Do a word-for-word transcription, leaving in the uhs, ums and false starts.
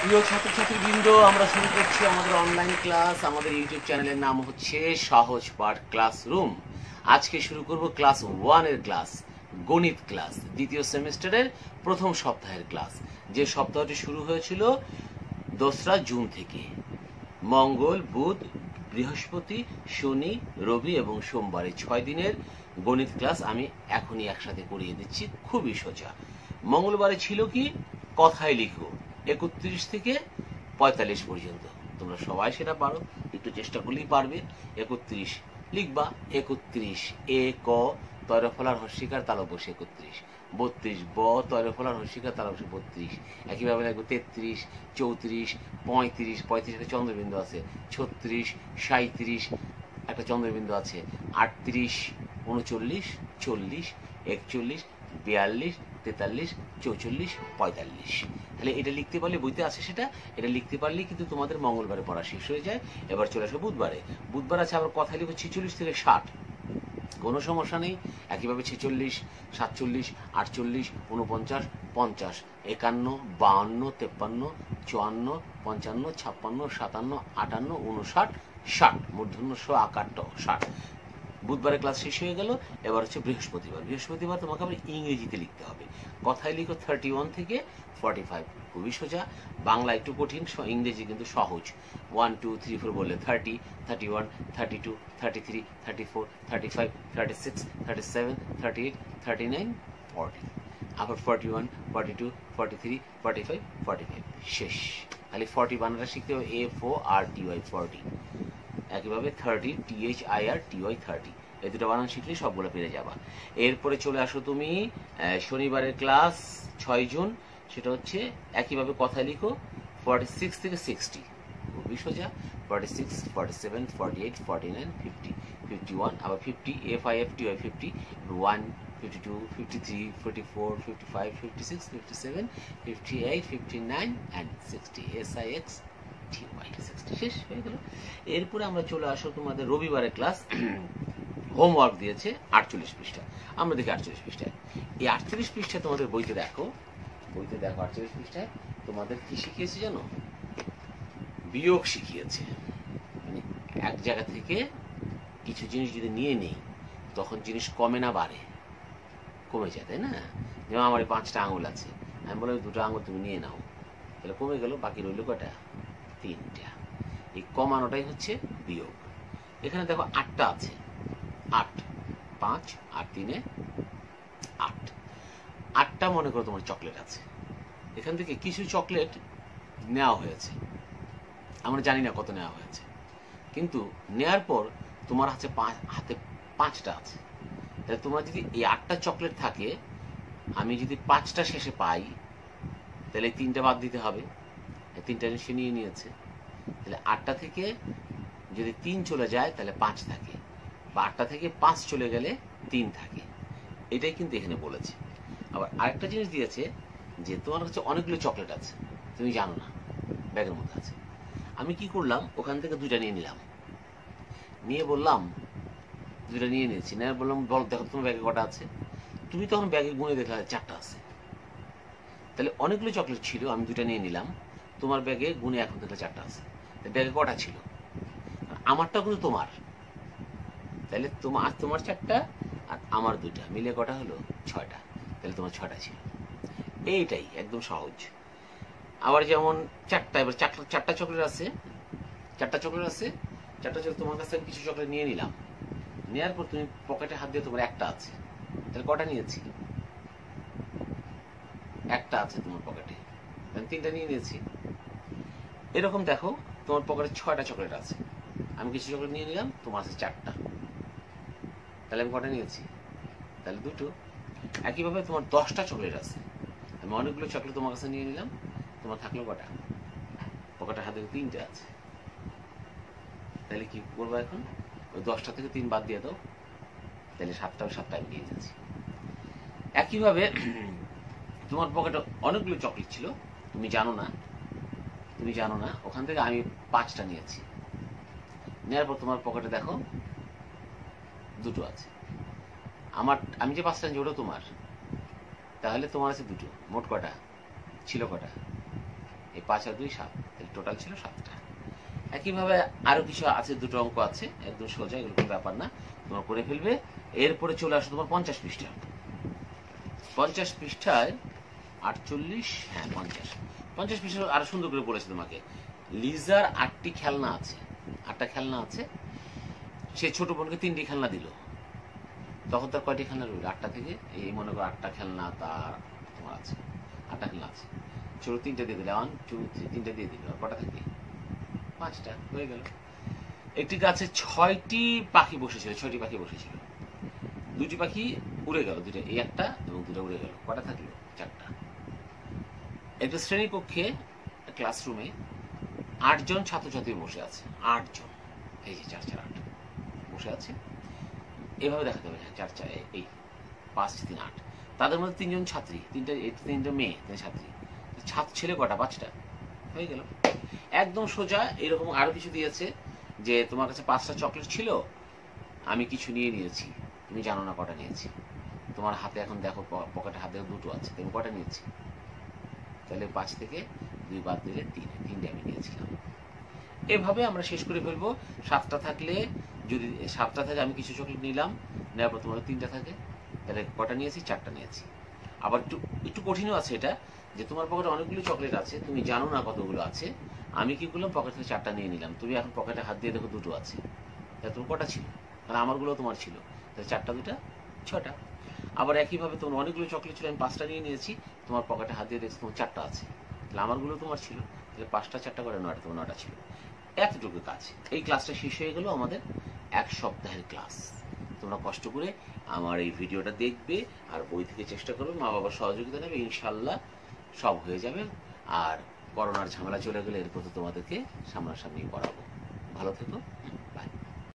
প্রিয় ছাত্রছাত্রীবৃন্দ, আমরা শুরু করছি আমাদের অনলাইন ক্লাস। আমাদের ইউটিউব চ্যানেলের নাম হচ্ছে সহজ পাঠ ক্লাসরুম। আজকে শুরু করব ক্লাস ওয়ানের ক্লাস, গণিত ক্লাস, দ্বিতীয় সেমিস্টারের প্রথম সপ্তাহের ক্লাস। যে সপ্তাহটি শুরু হয়েছিল দোসরা জুন থেকে। মঙ্গল, বুধ, বৃহস্পতি, শনি, রবি এবং সোমবারে ছয় দিনের গণিত ক্লাস আমি এখনই একসাথে করিয়ে দিচ্ছি, খুবই সোজা। মঙ্গলবারে ছিল কি কথায় লিখো, একত্রিশ থেকে পঁয়তাল্লিশ পর্যন্ত। তোমরা সবাই সেটা পারো, একটু চেষ্টা করলেই পারবে। একত্রিশ লিখবা, একত্রিশ এ ক তয়রফলার হস্যিকার তাল বসে একত্রিশ। বত্রিশ ব তয়রফলার হস্যিকার তাল বসে বত্রিশ। একইভাবে লাগবে তেত্রিশ, চৌত্রিশ, পঁয়ত্রিশ, পঁয়ত্রিশ একটা চন্দ্রবিন্দু আছে, ছত্রিশ, সাঁত্রিশ একটা চন্দ্রবিন্দু আছে, আটত্রিশ, উনচল্লিশ, চল্লিশ, একচল্লিশ, বিয়াল্লিশ, তেতাল্লিশ, চৌচল্লিশ, পঁয়তাল্লিশ। তাহলে এটা লিখতে পারলে, বইতে আছে সেটা, এটা লিখতে পারলেই কিন্তু তোমাদের মঙ্গলবারে পড়া শেষ হয়ে যায়। এবার চলে আসো বুধবারে। বুধবার আছে আবার কথায় লিখো ছেচল্লিশ থেকে ষাট, কোনো সমস্যা নেই। একইভাবে ছেচল্লিশ, সাতচল্লিশ, আটচল্লিশ, উনপঞ্চাশ, পঞ্চাশ, একান্ন, বাহান্ন, তেপ্পান্ন, চুয়ান্ন, পঞ্চান্ন, ছাপ্পান্ন, সাতান্ন, আটান্ন, উনষাট, ষাট, মূর্ধন্য ষ আকারটা ষাট। বুধবারের ক্লাস শেষ হয়ে গেল। এবার হচ্ছে বৃহস্পতিবার। বৃহস্পতিবার তোমাকে আবার ইংরেজিতে লিখতে হবে। কথায় লিখো থার্টি ওয়ান থেকে ফর্টি ফাইভ, খুবই সোজা। বাংলা একটু কঠিন, ইংরেজি কিন্তু সহজ। ওয়ান টু থ্রি ফোর বললে thirty, thirty one, thirty two, thirty three, thirty four, thirty five, thirty six, thirty seven, thirty eight, thirty nine, forty. আবার forty one, forty two, forty three, forty five, forty five, শেষ। খালি forty বানানটা শিখতে হবে, F O R T Y, forty. একইভাবে thirty, T H I R T Y, thirty. এই দুটো বানান শিখলে সবগুলো পেরে যাবা। এরপরে চলে আসো তুমি শনিবারের ক্লাস ছয় জুন, সেটা হচ্ছে একইভাবে কথায় লিখো ফর্টি সিক্স থেকে সিক্সটি, খুবই সোজা। Forty six, forty seven, forty eight, forty nine, fifty, fifty one, আবার fifty, F I F T Y, fifty one, fifty two, fifty three, fifty four, fifty five, fifty six, fifty seven, fifty eight, fifty nine and sixty, S I X T Y, sixty. শেষ হয়ে গেল। এরপরে আমরা চলে আসো তোমাদের রবিবারের class. Homework দিয়েছে আটচল্লিশ পৃষ্ঠা, আমরা দেখি আটচল্লিশ পৃষ্ঠায়। এই আটচল্লিশ পৃষ্ঠায় তোমাদের বইতে দেখো, বইতে দেখো আটচল্লিশ পৃষ্ঠায় তোমাদের কি শিখিয়েছে জানো? বিয়োগ শিখিয়েছে। মানে এক জায়গা থেকে কিছু জিনিস যদি নিয়ে নেই, তখন জিনিস কমে না বাড়ে, কমে যায়, তাই না? যেমন আমার এই পাঁচটা আঙুল আছে, আমি বললাম দুটো আঙুল তুমি নিয়ে নাও, তাহলে কমে গেল, বাকি রইল কটা? তিনটা। এই কমানোটাই হচ্ছে বিয়োগ। এখানে দেখো আটটা আছে, আট, পাঁচ আর তিনে আট। আটটা মনে করো তোমার চকলেট আছে, এখান থেকে কিছু চকলেট নেওয়া হয়েছে, আমরা জানি না কত নেওয়া হয়েছে, কিন্তু নেয়ার পর তোমার হাতে হাতে পাঁচটা আছে। তাহলে তোমার যদি এই আটটা চকলেট থাকে, আমি যদি পাঁচটা শেষে পাই, তাহলে তিনটা বাদ দিতে হবে। তিনটা সে নিয়ে নিয়েছে, তাহলে আটটা থেকে যদি তিন চলে যায় তাহলে পাঁচ থাকে, বা আটটা থেকে পাঁচ চলে গেলে তিন থাকে। এটাই কিন্তু এখানে বলেছে। আবার আরেকটা জিনিস দিয়েছে যে তোমার কাছে অনেকগুলো চকলেট আছে, তুমি জানো না, ব্যাগের মধ্যে আছে। আমি কি করলাম, ওখান থেকে দুইটা নিয়ে নিলাম, নিয়ে বললাম দুইটা নিয়ে নিয়েছি, না বললাম বল দেখো তোমার ব্যাগে কটা আছে। তুমি তখন ব্যাগে গুনে দেখলে চারটা আছে। তাহলে অনেকগুলো চকলেট ছিল, আমি দুইটা নিয়ে নিলাম, তোমার ব্যাগে গুনে এখন দেখলে চারটা আছে। ব্যাগে কটা ছিল? আমারটা কিন্তু তোমার, তাহলে তোমার তোমার চারটা আর আমার দুইটা মিলে কটা হলো? ছয়টা। তাহলে তোমার ছয়টা ছিল। এইটাই একদম সহজ। আবার যেমন চারটা, এবার চারটা চারটা চকলেট আছে, চারটা চকলেট আছে, চারটা চকলেট তোমার কাছে কিছু চকলেট নিয়ে নিলাম, নেওয়ার পর তুমি পকেটে হাত দিয়ে তোমার একটা আছে, তাহলে কটা নিয়েছি? একটা আছে তোমার পকেটে, তাহলে তিনটা নিয়ে নিয়েছি। এরকম দেখো তোমার পকেটে ছয়টা চকলেট আছে, আমি কিছু চকলেট নিয়ে নিলাম, তোমার আছে চারটা, তাহলে আমি কটা নিয়েছি? তাহলে দুটো। একইভাবে তোমার দশটা চকলেট আছে, আমি অনেকগুলো চকলেট তোমার কাছে নিয়ে নিলাম, তোমার থাকলো কটা? পকেটের হাতে তিনটা আছে। তাহলে কি করবো এখন? ওই দশটা থেকে তিন বাদ দিয়ে দাও, তাহলে সাতটা সাতটা আমি নিয়ে যাচ্ছি। একইভাবে তোমার পকেটে অনেকগুলো চকলেট ছিল, তুমি জানো না, তুমি জানো না, ওখান থেকে আমি পাঁচটা নিয়েছি, নেওয়ার পর তোমার পকেটে দেখো দুটো আছে। আমার আমি যে পাঁচটা নিয়েছি ওটা তোমার, তাহলে তোমার আছে দুটো। মোট কটা ছিল? কটা? এই পাঁচ আর দুই সাত, টোটাল ছিল সাতটা। একইভাবে আরো কিছু আছে, দুটো অঙ্ক আছে একদম সোজা, এগুলো কোনো ব্যাপার না, তোমরা করে ফেলবে। এরপরে চলে আসো তোমার পঞ্চাশ পৃষ্ঠা। পঞ্চাশ পৃষ্ঠায় আটচল্লিশ, হ্যাঁ পঞ্চাশ পঞ্চাশ পৃষ্ঠা আরো সুন্দর করে বলেছে তোমাকে। লিজার আটটি খেলনা আছে, আটটা খেলনা আছে, সে ছোট বোনকে তিনটি খেলনা দিল, তখন তার কয়টি খেলনা রইল? আটটা থেকে এই মনে করো আটটা খেলনা তার তোমার আছে, আটটা খেলনা আছে, ছোট তিনটা দিয়ে দিলে, ওয়ান টু থ্রি, তিনটা দিয়ে দিল, আর কটা থাকে? পাঁচটা, হয়ে গেল। একটি গাছে ছয়টি পাখি বসেছিল, ছয়টি পাখি বসেছিল, দুটি পাখি উড়ে গেল, দুটো, এই একটা এবং দুটো উড়ে গেল, কটা থাকলো? চারটা। একটা শ্রেণীকক্ষে, ক্লাসরুমে আটজন ছাত্রছাত্রী বসে আছে, আটজন, এই যে চার চার আট বসে আছে, এভাবে দেখা যাবে, চার চার এই পাঁচ তিন আট, তাদের মধ্যে তিনজন ছাত্রী, তিনটা তিনটা মেয়ে, তিন ছাত্রী, ছাত্র ছেলে কটা? পাঁচটা, হয়ে গেল। একদম সোজা। এরকম আরো কিছু দিয়েছে যে তোমার কাছে পাঁচটা চকলেট ছিল, আমি কিছু নিয়ে নিয়েছি, তুমি জানো না কটা নিয়েছি, তোমার হাতে এখন দেখো পকেটে হাতে দুটো আছে, তুমি কটা নিয়েছি? তাহলে পাঁচ থেকে দুই বাদ দিলে তিন, তিনটে আমি নিয়েছিলাম। এভাবে আমরা শেষ করে ফেলবো। সাতটা থাকলে, যদি সাতটা থাকে আমি কিছু চকলেট নিলাম, নেওয়ার পর তোমার তিনটা থাকে, তাহলে কটা নিয়েছি? চারটা নিয়েছি। আবার একটু একটু কঠিনও আছে এটা, যে তোমার পকেটে অনেকগুলো চকলেট আছে, তুমি জানো না কতগুলো আছে, আমি কি করলাম? পকেট থেকে চারটা নিয়ে নিলাম, তুমি এখন পকেটে হাত দিয়ে দেখো দুটো আছে, তাহলে তোমার কটা ছিল? কারণ আমারগুলো তোমার ছিল, তাহলে চারটা দুটা ছটা। আবার একইভাবে তোমার অনেকগুলো চকলেট ছিল, আমি পাঁচটা নিয়ে নিয়েছি, তোমার পকেটে হাত দিয়ে দেখছো তোমার চারটা আছে, তাহলে আমারগুলো তোমার ছিল, তাহলে পাঁচটা চারটা করে নয়টা, তোমার নয়টা ছিল। এতটুকু কাজ। এই ক্লাসটা শেষ হয়ে গেল আমাদের এক সপ্তাহের ক্লাস। তোমরা কষ্ট করে আমার এই ভিডিওটা দেখবে আর বই থেকে চেষ্টা করবে, মা বাবার সহযোগিতা নেবে, ইনশাল্লাহ সব হয়ে যাবে। আর করোনার ঝামেলা চলে গেলে এরপর তো তোমাদেরকে সামনাসামনি পড়াবো। ভালো থেকো।